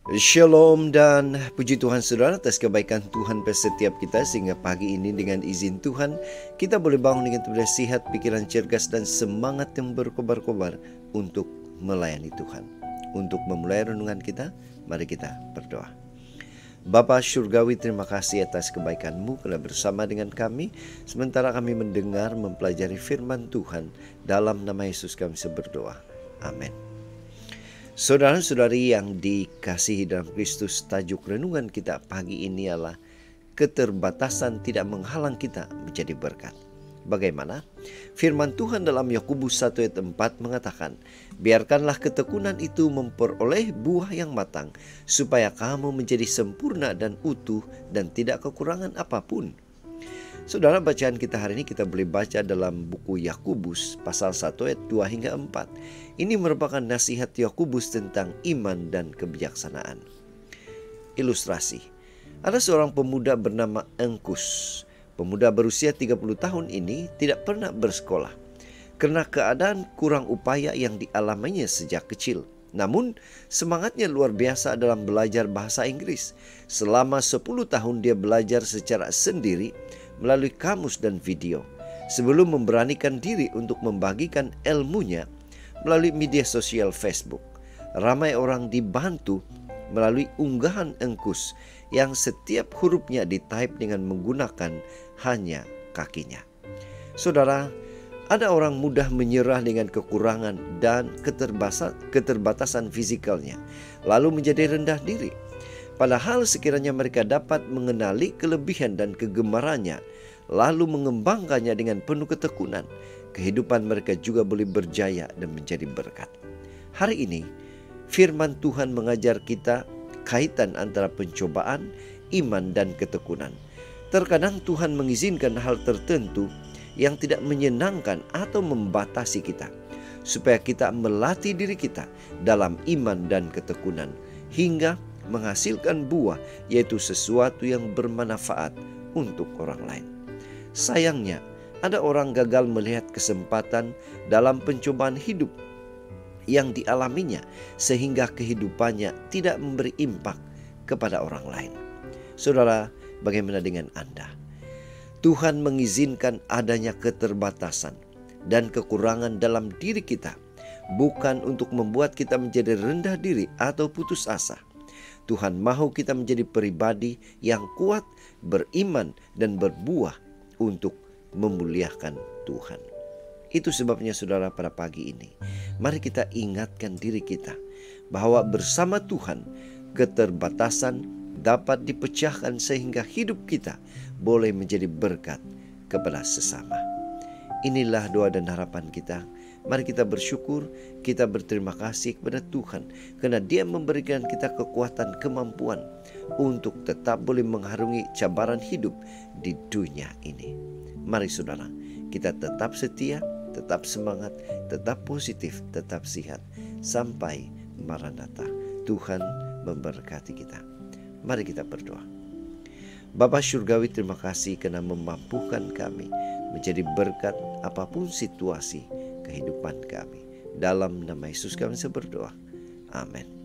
Shalom dan puji Tuhan saudara atas kebaikan Tuhan pada setiap kita, sehingga pagi ini dengan izin Tuhan kita boleh bangun dengan tubuh sehat, pikiran cergas dan semangat yang berkobar-kobar untuk melayani Tuhan. Untuk memulai renungan kita, mari kita berdoa. Bapa Surgawi, terima kasih atas kebaikan-Mu karena bersama dengan kami sementara kami mendengar mempelajari firman Tuhan. Dalam nama Yesus kami berdoa. Amin. Saudara-saudari yang dikasihi dalam Kristus, tajuk renungan kita pagi ini adalah keterbatasan tidak menghalang kita menjadi berkat. Bagaimana? Firman Tuhan dalam Yakobus 1 ayat 4 mengatakan, biarkanlah ketekunan itu memperoleh buah yang matang, supaya kamu menjadi sempurna dan utuh dan tidak kekurangan apapun. Saudara, bacaan kita hari ini kita boleh baca dalam buku Yakobus pasal 1 ayat 2 hingga 4. Ini merupakan nasihat Yakobus tentang iman dan kebijaksanaan. Ilustrasi. Ada seorang pemuda bernama Engkus. Pemuda berusia 30 tahun ini tidak pernah bersekolah karena keadaan kurang upaya yang dialaminya sejak kecil. Namun semangatnya luar biasa dalam belajar bahasa Inggris. Selama 10 tahun dia belajar secara sendiri melalui kamus dan video, sebelum memberanikan diri untuk membagikan ilmunya melalui media sosial Facebook. Ramai orang dibantu melalui unggahan Engkus yang setiap hurufnya di-type dengan menggunakan hanya kakinya. Saudara, ada orang mudah menyerah dengan kekurangan dan keterbatasan fisikalnya, lalu menjadi rendah diri. Padahal sekiranya mereka dapat mengenali kelebihan dan kegemarannya, lalu mengembangkannya dengan penuh ketekunan, kehidupan mereka juga boleh berjaya dan menjadi berkat. Hari ini, firman Tuhan mengajar kita kaitan antara pencobaan, iman, dan ketekunan. Terkadang Tuhan mengizinkan hal tertentu yang tidak menyenangkan atau membatasi kita, supaya kita melatih diri kita dalam iman dan ketekunan, hingga menghasilkan buah, yaitu sesuatu yang bermanfaat untuk orang lain. Sayangnya, ada orang gagal melihat kesempatan dalam pencobaan hidup yang dialaminya, sehingga kehidupannya tidak memberi impak kepada orang lain. Saudara, bagaimana dengan Anda? Tuhan mengizinkan adanya keterbatasan dan kekurangan dalam diri kita, bukan untuk membuat kita menjadi rendah diri atau putus asa. Tuhan mahu kita menjadi pribadi yang kuat, beriman, dan berbuah untuk memuliakan Tuhan. Itu sebabnya saudara, pada pagi ini mari kita ingatkan diri kita bahwa bersama Tuhan keterbatasan dapat dipecahkan sehingga hidup kita boleh menjadi berkat kepada sesama. Inilah doa dan harapan kita. Mari kita bersyukur, kita berterima kasih kepada Tuhan karena Dia memberikan kita kekuatan, kemampuan untuk tetap boleh mengharungi cabaran hidup di dunia ini. Mari saudara, kita tetap setia, tetap semangat, tetap positif, tetap sehat sampai Maranatha. Tuhan memberkati kita. Mari kita berdoa. Bapa Surgawi, terima kasih karena memampukan kami menjadi berkat apapun situasi kehidupan kami. Dalam nama Yesus kami berdoa. Amin.